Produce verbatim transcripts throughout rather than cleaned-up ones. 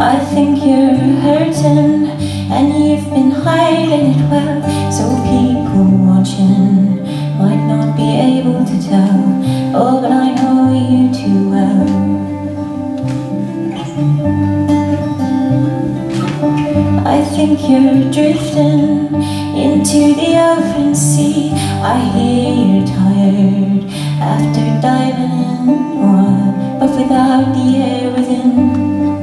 I think you're hurting and you've been hiding it well, so people watching might not be able to tell. Oh, but I know you too well. I think you're drifting into the open sea. I hear you're tired after diving in, or, but without the air within.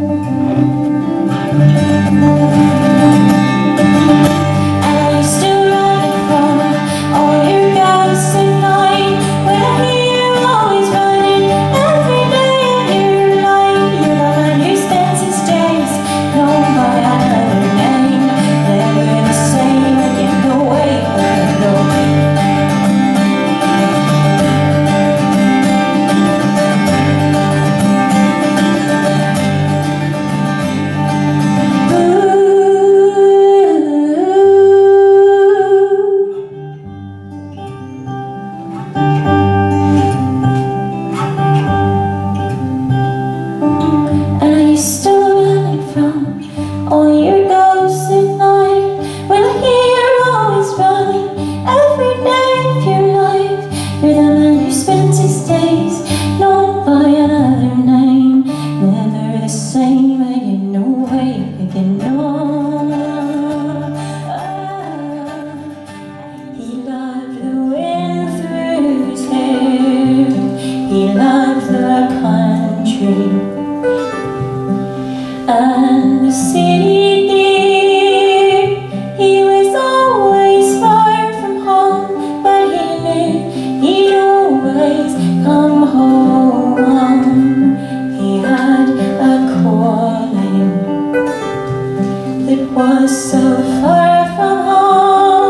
And the city dear, he was always far from home, but he knew he'd always come home. He had a calling that was so far from home.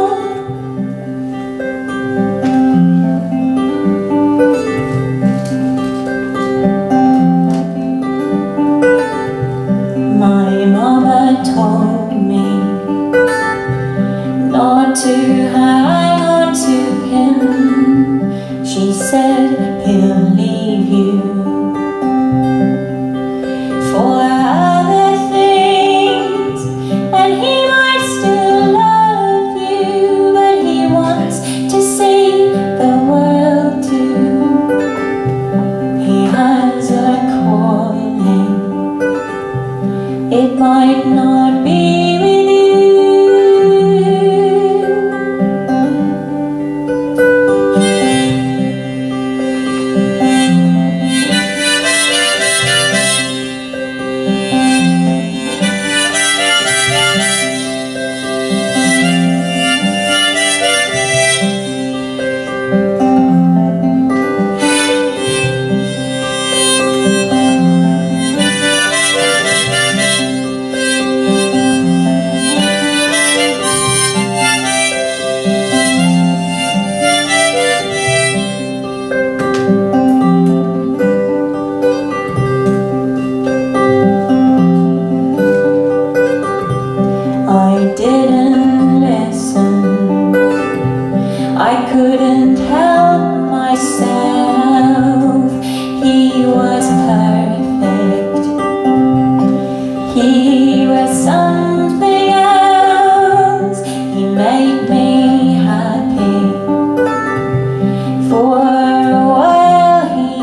Told me not to hang on to him. She said he'll leave you for other things, and he might still love you, but he wants to see the world too. He has a calling, it might not be with you. I couldn't help myself. He was perfect. He was something else. He made me happy. For a while he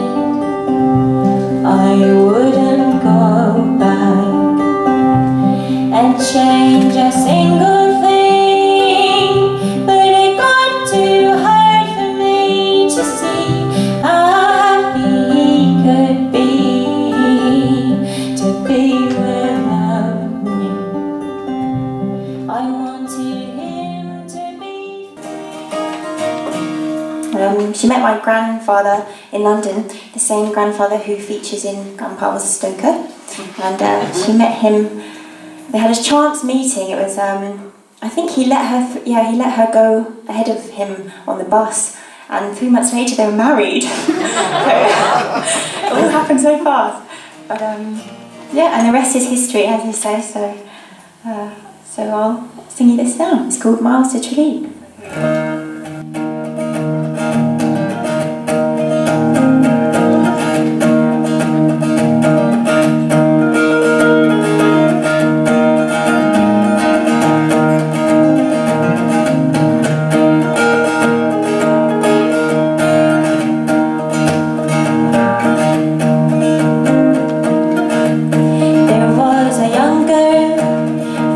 did. I wouldn't go back and change a single Um, she met my grandfather in London, the same grandfather who features in Grandpa Was a Stoker, and uh, she met him. They had a chance meeting. It was, um, I think he let her, th yeah, he let her go ahead of him on the bus, and three months later they were married. So, it all happened so fast. But um, yeah, and the rest is history, as you say. So, uh, so I'll sing you this now. It's called Miles to Tralee.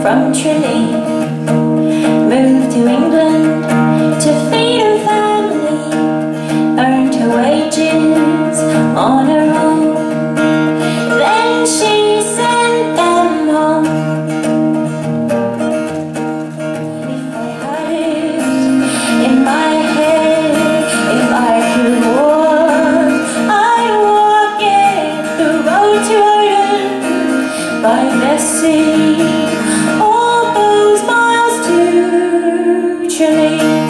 from Tralee, moved to England to feed her family, earned her wages on her own. Then she sent them home. If I had it in my head, if I could walk, I'd walk it, the road to Odin by the sea, all those miles to Tralee.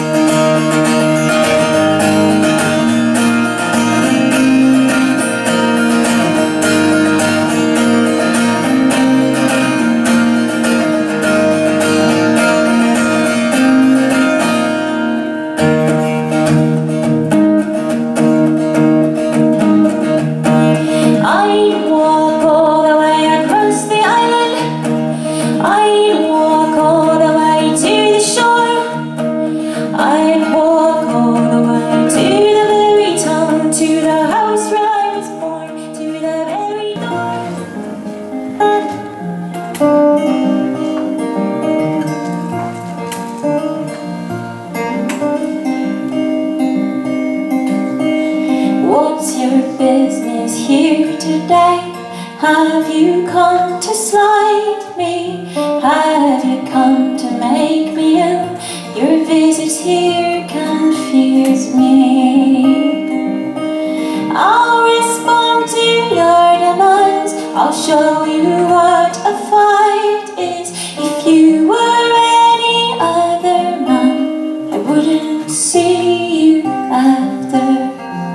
What's your business here today? Have you come to slight me? Have you come to make me ill? Your visit here confuse me. I'll respond to your demands. I'll show you what a fight is. If you were any other man, I wouldn't see you after.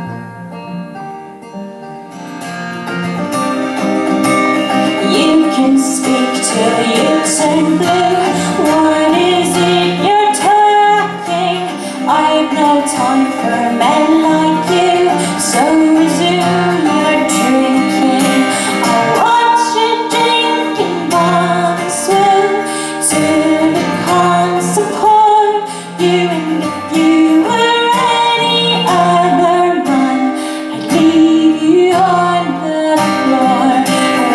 You can speak till you turn blue. What is it you're talking? I've no time for men like you, so resume your drinking. I'll watch you drinking bomb swoon. Soon the cons support you, and if you were any other man, I'd leave you on the floor.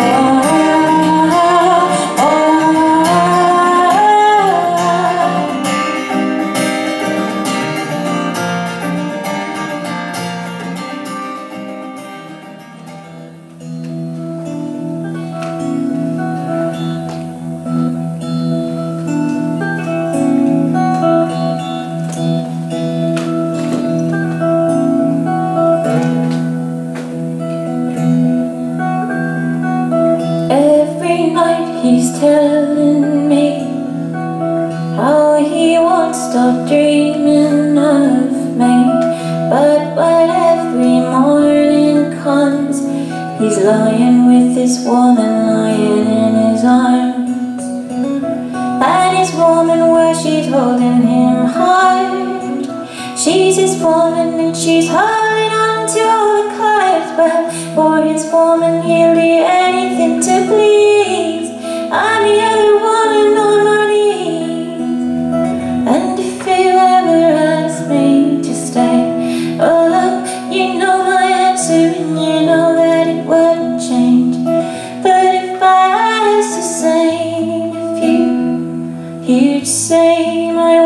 He's telling me how he won't stop dreaming of me, but when every morning comes, he's lying with this woman lying in his arms, and his woman where she's holding him hard. She's his woman and she's holding on to all the cards, but for his woman he'll do anything to please. I'm the other woman on my knees, and if you ever ask me to stay, oh look, you know my answer and you know that it wouldn't change. But if I asked the same of you, you'd say my